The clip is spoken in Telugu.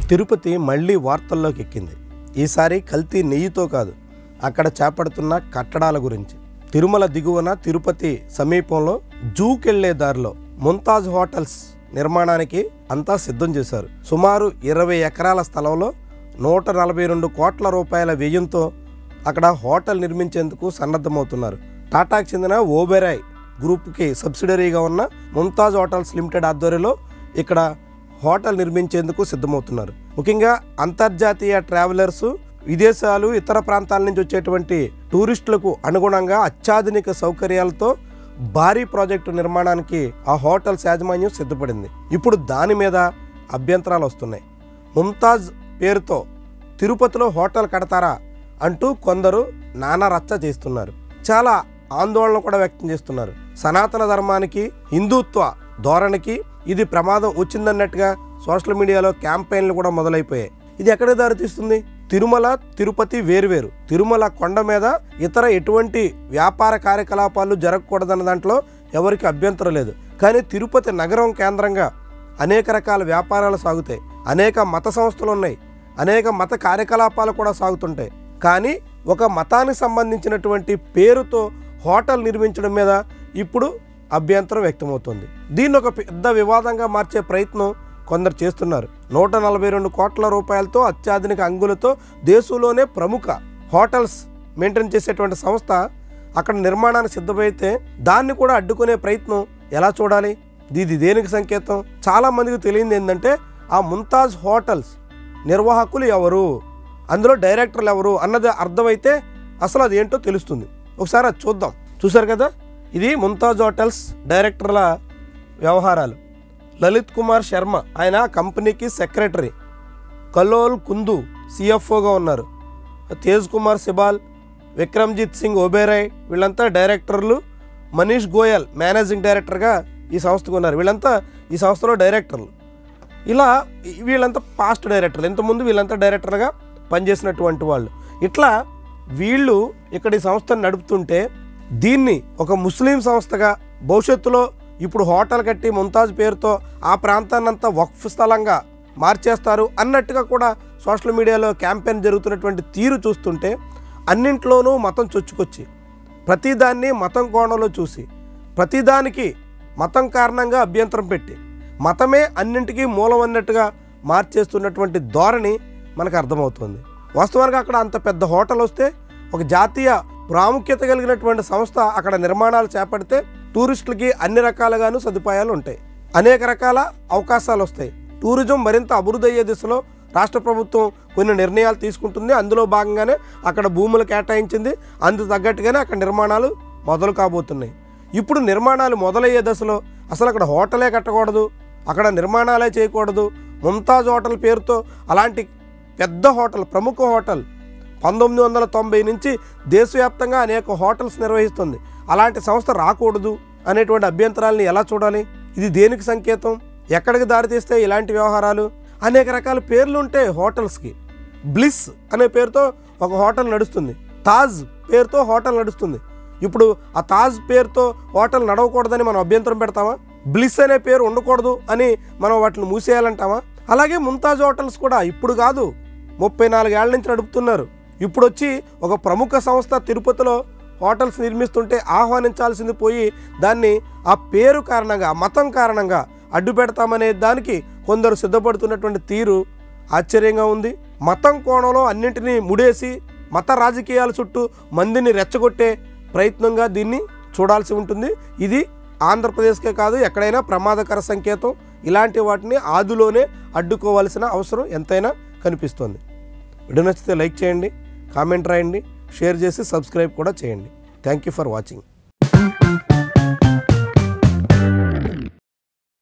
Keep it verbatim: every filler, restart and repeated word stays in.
తిరుపతి మళ్ళీ వార్తల్లోకి ఎక్కింది. ఈసారి కల్తీ నెయ్యితో కాదు, అక్కడ చేపడుతున్న కట్టడాల గురించి. తిరుమల దిగువన తిరుపతి సమీపంలో జూకెళ్లే దారిలో ముంతాజ్ హోటల్స్ నిర్మాణానికి అంతా సిద్ధం చేశారు. సుమారు ఇరవై ఎకరాల స్థలంలో నూట నలభై రెండు కోట్ల రూపాయల వ్యయంతో అక్కడ హోటల్ నిర్మించేందుకు సన్నద్ధమవుతున్నారు. టాటాకు చెందిన ఓబెరాయ్ గ్రూప్కి సబ్సిడరీగా ఉన్న ముంతాజ్ హోటల్స్ లిమిటెడ్ ఆధ్వర్యంలో ఇక్కడ హోటల్ నిర్మించేందుకు సిద్ధమవుతున్నారు. ముఖ్యంగా అంతర్జాతీయ ట్రావెలర్స్, విదేశాలు, ఇతర ప్రాంతాల నుంచి వచ్చేటువంటి టూరిస్టులకు అనుగుణంగా అత్యాధునిక సౌకర్యాలతో భారీ ప్రాజెక్టు నిర్మాణానికి ఆ హోటల్స్ యాజమాన్యం సిద్ధపడింది. ఇప్పుడు దాని మీద అభ్యంతరాలు వస్తున్నాయి. ముంతాజ్ పేరుతో తిరుపతిలో హోటల్ కడతారా అంటూ కొందరు నానా రచ్చ చేస్తున్నారు. చాలా ఆందోళన కూడా వ్యక్తం చేస్తున్నారు. సనాతన ధర్మానికి, హిందుత్వ ధోరణికి ఇది ప్రమాదం వచ్చిందన్నట్టుగా సోషల్ మీడియాలో క్యాంపెయిన్లు కూడా మొదలైపోయాయి. ఇది ఎక్కడ దారితీస్తుంది? తిరుమల, తిరుపతి వేరువేరు. తిరుమల కొండ మీద ఇతర ఎటువంటి వ్యాపార కార్యకలాపాలు జరగకూడదన్న దాంట్లో ఎవరికి అభ్యంతరం లేదు. కానీ తిరుపతి నగరం కేంద్రంగా అనేక రకాల వ్యాపారాలు సాగుతాయి, అనేక మత సంస్థలు ఉన్నాయి, అనేక మత కార్యకలాపాలు కూడా సాగుతుంటాయి. కానీ ఒక మతానికి సంబంధించినటువంటి పేరుతో హోటల్ నిర్మించడం మీద ఇప్పుడు అభ్యంతరం వ్యక్తమవుతుంది. దీన్ని ఒక పెద్ద వివాదంగా మార్చే ప్రయత్నం కొందరు చేస్తున్నారు. నూట నలభై రెండు కోట్ల రూపాయలతో అత్యాధునిక అంగులతో దేశంలోనే ప్రముఖ హోటల్స్ మెయింటైన్ చేసేటువంటి సంస్థ అక్కడ నిర్మాణానికి సిద్ధమైతే దాన్ని కూడా అడ్డుకునే ప్రయత్నం ఎలా చూడాలి? ఇది దేనికి సంకేతం? చాలామందికి తెలియదు ఏంటంటే ఆ ముంతాజ్ హోటల్స్ నిర్వాహకులు ఎవరు, అందులో డైరెక్టర్లు ఎవరు అన్నది అర్థమైతే అసలు అది ఏంటో తెలుస్తుంది. ఒకసారి అది చూద్దాం. చూసారు కదా, ఇది ముంతాజ్ హోటల్స్ డైరెక్టర్ల వ్యవహారాలు. లలిత్ కుమార్ శర్మ ఆయన కంపెనీకి సెక్రటరీ, కలోల్ కుందు సిఎఫ్ఓగా ఉన్నారు, తేజ్ కుమార్ సిబాల్, విక్రమ్జిత్ సింగ్ ఓబెరాయ్ వీళ్ళంతా డైరెక్టర్లు, మనీష్ గోయల్ మేనేజింగ్ డైరెక్టర్గా ఈ సంస్థకు ఉన్నారు. వీళ్ళంతా ఈ సంస్థలో డైరెక్టర్లు. ఇలా వీళ్ళంతా పాస్ట్ డైరెక్టర్లు, ఇంతకుముందు వీళ్ళంతా డైరెక్టర్గా పనిచేసినటువంటి వాళ్ళు. ఇట్లా వీళ్ళు ఇక్కడ ఈ సంస్థను నడుపుతుంటే దీన్ని ఒక ముస్లిం సంస్థగా భవిష్యత్తులో ఇప్పుడు హోటల్ కట్టి ముంతాజ్ పేరుతో ఆ ప్రాంతాన్నంతా వక్ఫ్ స్థలంగా మార్చేస్తారు అన్నట్టుగా కూడా సోషల్ మీడియాలో క్యాంపెయిన్ జరుగుతున్నటువంటి తీరు చూస్తుంటే అన్నింట్లోనూ మతం చొచ్చుకొచ్చి ప్రతిదాన్ని మతం కోణంలో చూసి ప్రతిదానికి మతం కారణంగా అభ్యంతరం పెట్టి మతమే అన్నింటికీ మూలం అన్నట్టుగా మార్చేస్తున్నటువంటి ధోరణి మనకు అర్థమవుతుంది. వాస్తవానికి అక్కడ అంత పెద్ద హోటల్ వస్తే ఒక జాతీయ ప్రాముఖ్యత కలిగినటువంటి సంస్థ అక్కడ నిర్మాణాలు చేపడితే టూరిస్టులకి అన్ని రకాలుగాను సదుపాయాలు ఉంటాయి, అనేక రకాల అవకాశాలు వస్తాయి. టూరిజం మరింత అభివృద్ధి అయ్యే దిశలో రాష్ట్ర ప్రభుత్వం కొన్ని నిర్ణయాలు తీసుకుంటుంది. అందులో భాగంగానే అక్కడ భూములు కేటాయించింది, అందుకు తగ్గట్టుగానే అక్కడ నిర్మాణాలు మొదలు కాబోతున్నాయి. ఇప్పుడు నిర్మాణాలు మొదలయ్యే దశలో అసలు అక్కడ హోటలే కట్టకూడదు, అక్కడ నిర్మాణాలే చేయకూడదు. ముంతాజ్ హోటల్ పేరుతో అలాంటి పెద్ద హోటల్, ప్రముఖ హోటల్ పంతొమ్మిది వందల తొంభై నుంచి దేశవ్యాప్తంగా అనేక హోటల్స్ నిర్వహిస్తుంది. అలాంటి సంస్థ రాకూడదు అనేటువంటి అభ్యంతరాలని ఎలా చూడాలి? ఇది దేనికి సంకేతం? ఎక్కడికి దారితీస్తే ఇలాంటి వ్యవహారాలు? అనేక రకాల పేర్లు ఉంటాయి హోటల్స్కి. బ్లిస్ అనే పేరుతో ఒక హోటల్ నడుస్తుంది, తాజ్ పేరుతో హోటల్ నడుస్తుంది. ఇప్పుడు ఆ తాజ్ పేరుతో హోటల్ నడవకూడదని మనం అభ్యంతరం పెడతామా? బ్లిస్ అనే పేరు ఉండకూడదు అని మనం వాటిని మూసేయాలంటామా? అలాగే ముంతాజ్ హోటల్స్ కూడా ఇప్పుడు కాదు, ముప్పై నాలుగేళ్ల నుంచి నడుపుతున్నారు. ఇప్పుడు వచ్చి ఒక ప్రముఖ సంస్థ తిరుపతిలో హోటల్స్ నిర్మిస్తుంటే ఆహ్వానించాల్సింది పోయి దాన్ని ఆ పేరు కారణంగా, మతం కారణంగా అడ్డు పెడతామనే దానికి కొందరు సిద్ధపడుతున్నటువంటి తీరు ఆశ్చర్యంగా ఉంది. మతం కోణంలో అన్నింటినీ ముడేసి మత రాజకీయాల చుట్టూ మందిని రెచ్చగొట్టే ప్రయత్నంగా దీన్ని చూడాల్సి ఉంటుంది. ఇది ఆంధ్రప్రదేశ్కే కాదు, ఎక్కడైనా ప్రమాదకర సంకేతం. ఇలాంటి వాటిని ఆదిలోనే అడ్డుకోవాల్సిన అవసరం ఎంతైనా కనిపిస్తుంది. వీడియో నచ్చితే లైక్ చేయండి, కామెంట్ రాయండి, షేర్ చేసి సబ్స్క్రైబ్ కూడా చేయండి. Thank you for watching.